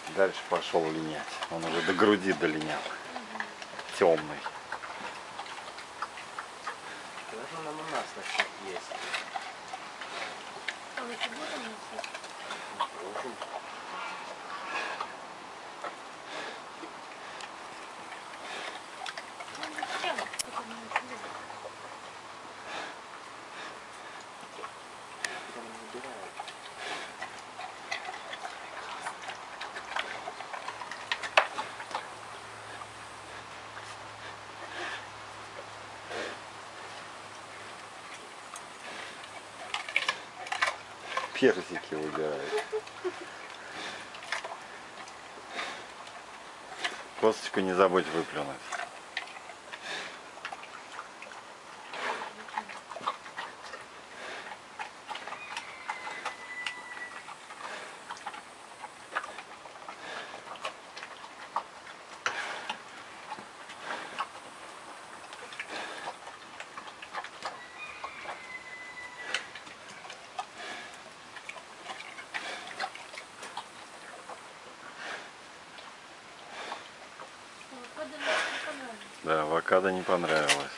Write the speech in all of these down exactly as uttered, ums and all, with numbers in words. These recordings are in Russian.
Дальше пошел линять. Он уже до груди долинял. Темный. Должен нам у нас начать есть. А вы это будете носить? Должен. Ну, зачем? Это не интересно. Прям набирает. Персики выбирает. Косточку не забудь выплюнуть. Авокадо мне не понравилось. Да, авокадо не понравилось.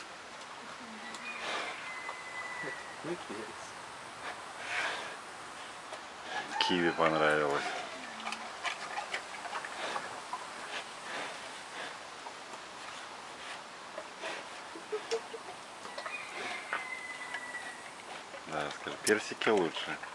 Не перец. Киви понравилось. Да, скажи, персики лучше.